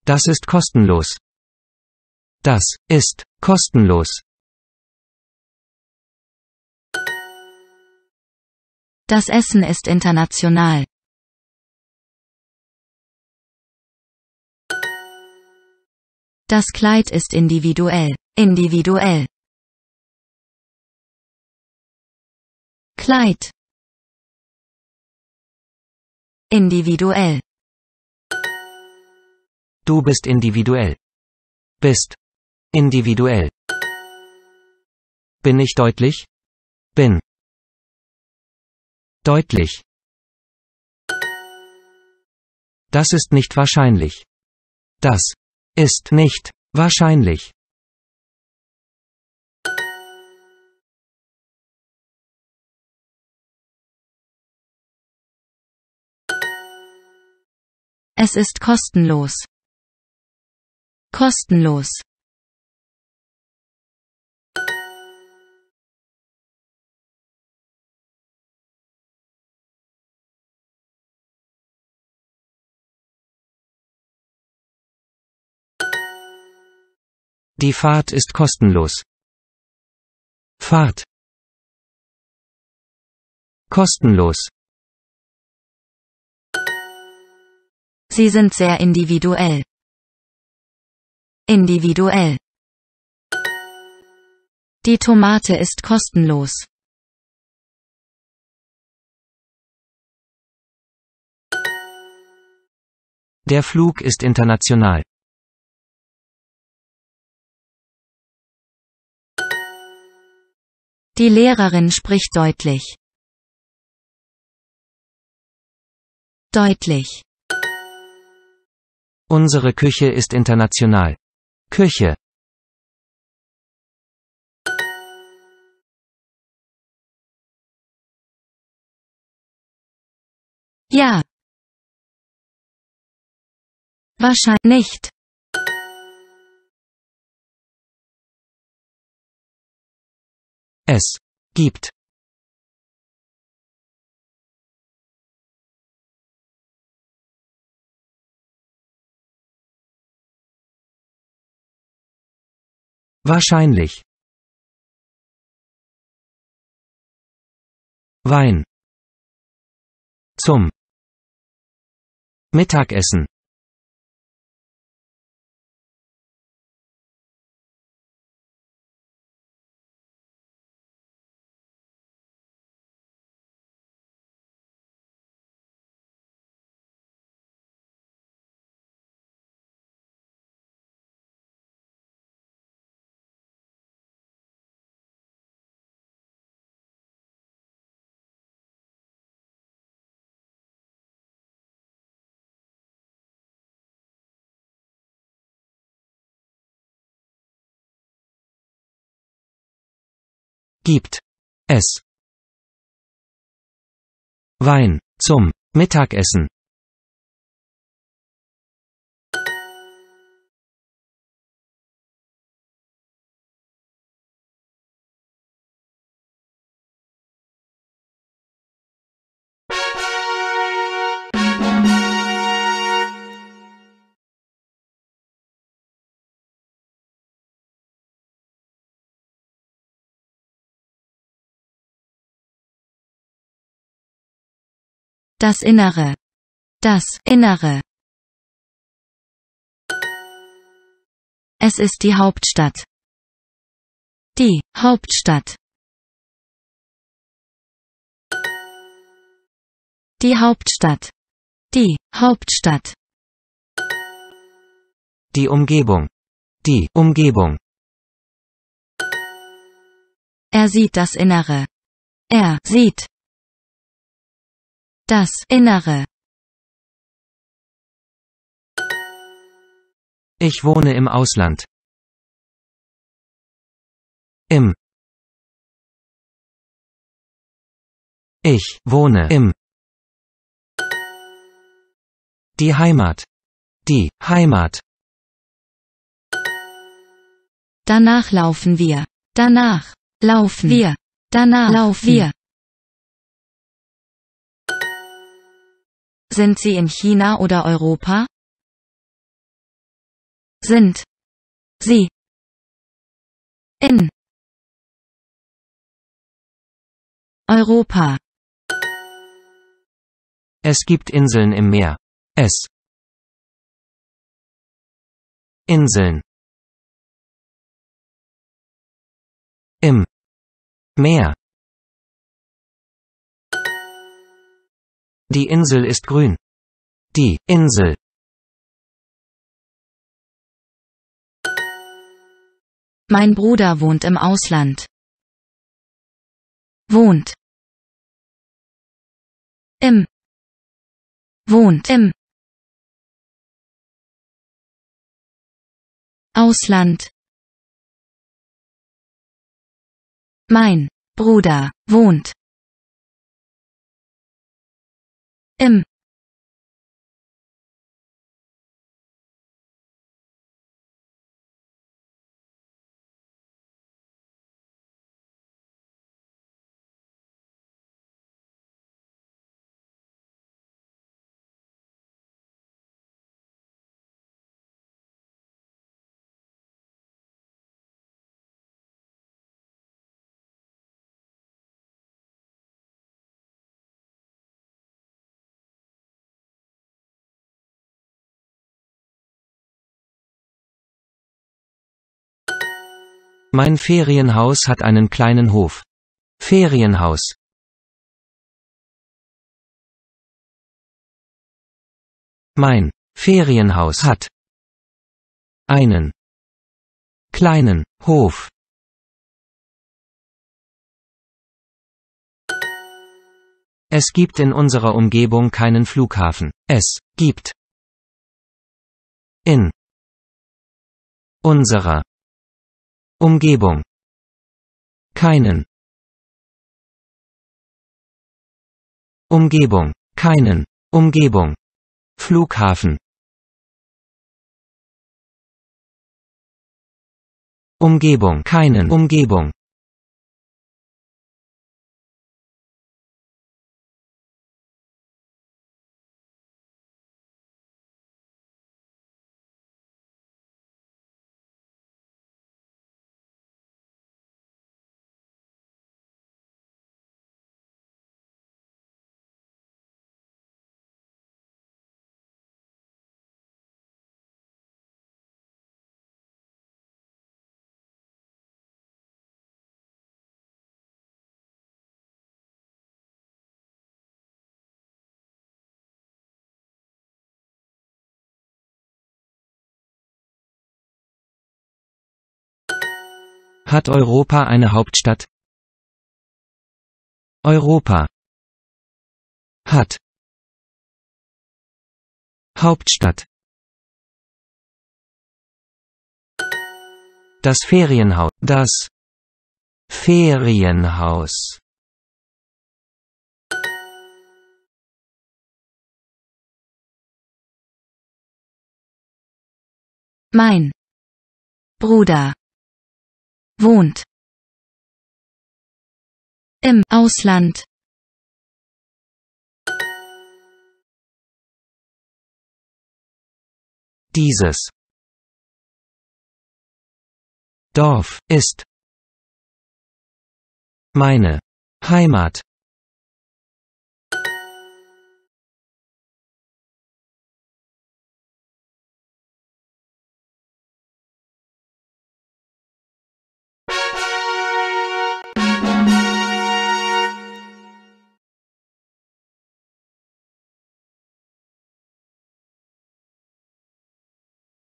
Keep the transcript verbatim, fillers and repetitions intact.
Das ist kostenlos. Das ist kostenlos. Das Essen ist international. Das Kleid ist individuell. Individuell. Kleid. Individuell. Du bist individuell. Bist individuell. Bin ich deutlich? Bin deutlich. Das ist nicht wahrscheinlich. Das ist nicht wahrscheinlich. Es ist kostenlos. Kostenlos. Die Fahrt ist kostenlos. Fahrt. Kostenlos. Sie sind sehr individuell. Individuell. Die Tomate ist kostenlos. Der Flug ist international. Die Lehrerin spricht deutlich. Deutlich. Unsere Küche ist international. Küche. Ja. Wahrscheinlich nicht. Es gibt wahrscheinlich Wein zum Mittagessen. Gibt es Wein zum Mittagessen? Das Innere. Das Innere. Es ist die Hauptstadt. Die Hauptstadt. Die Hauptstadt. Die Hauptstadt. Die Umgebung. Die Umgebung. Er sieht das Innere. Er sieht das Innere. Ich wohne im Ausland. Im. Ich wohne im. Die Heimat. Die Heimat. Danach laufen wir. Danach laufen wir. Danach laufen wir. Sind Sie in China oder Europa? Sind Sie in Europa? Es gibt Inseln im Meer. Es Inseln im Meer. Die Insel ist grün. Die Insel Mein Bruder wohnt im Ausland. Wohnt im wohnt im Ausland. Mein Bruder wohnt im Mein Ferienhaus hat einen kleinen Hof. Ferienhaus. Mein Ferienhaus hat einen kleinen Hof. Es gibt in unserer Umgebung keinen Flughafen. Es gibt in unserer Umgebung keinen Umgebung, keinen Umgebung Flughafen. Umgebung, keinen Umgebung. Hat Europa eine Hauptstadt? Europa hat Hauptstadt. Das Ferienhaus. Das Ferienhaus. Mein Bruder wohnt im Ausland. Dieses Dorf ist meine Heimat.